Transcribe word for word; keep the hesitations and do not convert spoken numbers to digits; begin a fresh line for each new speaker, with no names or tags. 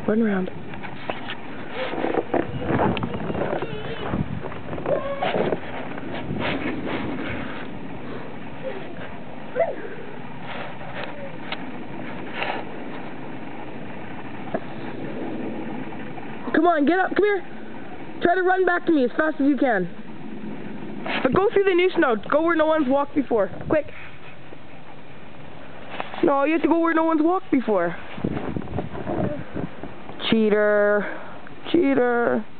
Run around. Come on, get up, come here. Try to run back to me as fast as you can. But go through the new snow. Go where no one's walked before. Quick. No, you have to go where no one's walked before. Cheater. Cheater.